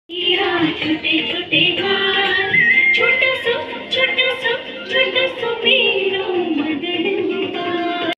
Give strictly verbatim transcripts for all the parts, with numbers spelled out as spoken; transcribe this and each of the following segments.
छोटे छोटे हाथ, छोटा सा छोटा सा छोटा सा मेरा मदन गोपाल।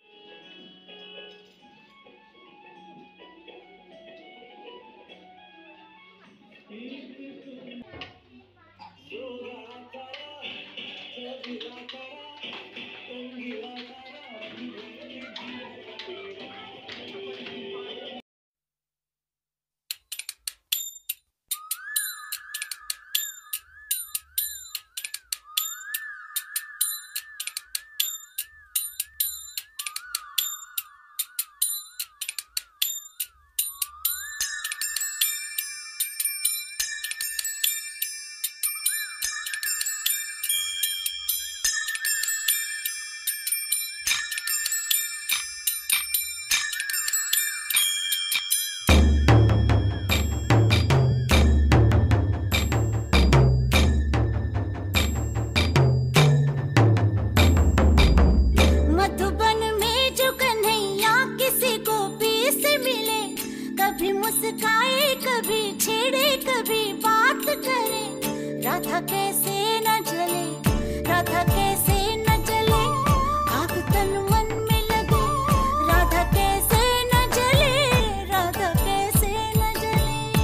कभी मुस्काए, कभी छेड़े, कभी बात करे। राधा कैसे न जले, राधा कैसे न जले, आग तन मन में लगे। राधा कैसे न जले, राधा कैसे न जले।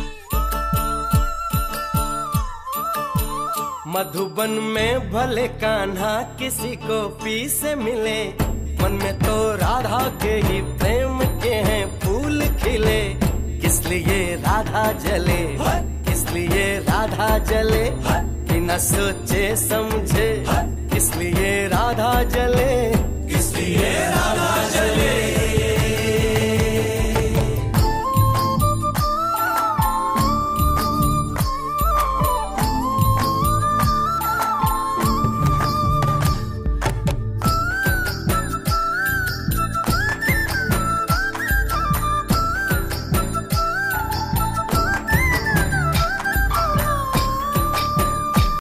मधुबन में भले कान्हा किसी को पी से मिले, मन में तो राधा के ही प्रेम के हैं फूल खिले। किस लिए राधा जले, किस लिए राधा जले, बिना सोचे समझे। किस लिए राधा जले, किस लिए राधा जले।